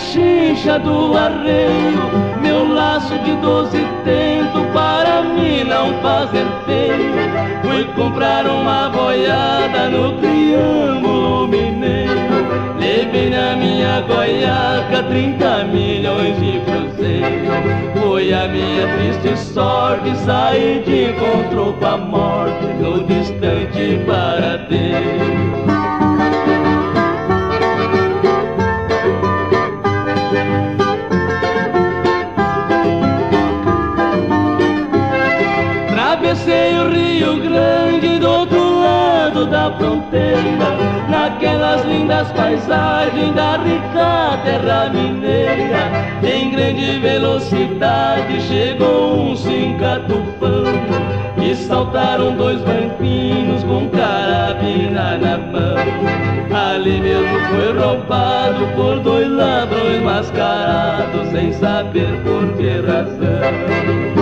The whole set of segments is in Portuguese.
chincha do arreio, meu laço de 12 tento para mim não fazer feio. Fui comprar uma boiada no Triângulo Mineiro, levei na minha goiaca 30 milhões de cruzeiro. Foi a minha triste sorte sair de encontro com a morte no distante paradeiro. Travessei o Rio Grande do outro lado da fronteira, naquelas lindas paisagens da rica terra mineira. Em grande velocidade chegou um Cinca Tufão e saltaram dois bandidos com carabina na mão. Ali mesmo foi roubado por dois ladrões mascarados, sem saber por que razão.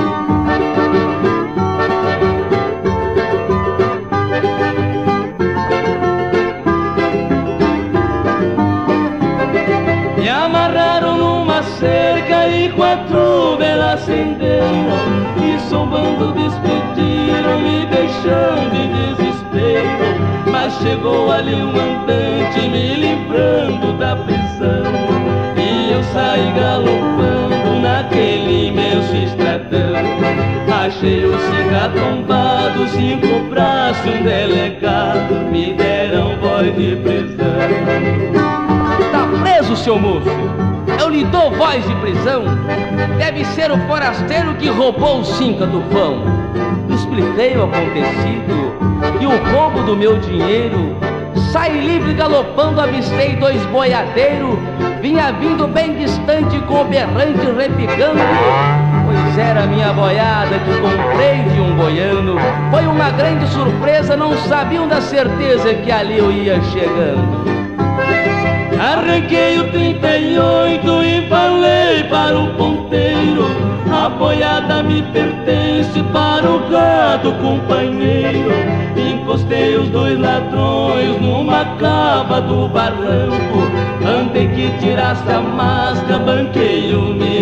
Me amarraram numa cerca e 4 velas acenderam, e zombando despediram, me deixando em desespero. Mas chegou ali um andante me livrando da prisão, e eu saí galopando naquele imenso estradão. Achei o Cinca tombado, 5 braços, um delegado, me deram voz de prisão. Tá preso, seu moço? Eu lhe dou voz de prisão? Deve ser o forasteiro que roubou o Cinca Tufão. Expliquei o acontecido e o roubo do meu dinheiro. Saí livre galopando, avistei 2 boiadeiros. Vinha vindo bem distante com o berrante repicando, pois era a minha boiada que comprei de um boiano. Foi uma grande surpresa, não sabiam da certeza que ali eu ia chegando. Arranquei o 38 e falei para o ponteiro: a boiada me pertence para o gado companheiro. Encostei os 2 ladrões numa cava do barranco, andei que tirasse a máscara, banquei o meu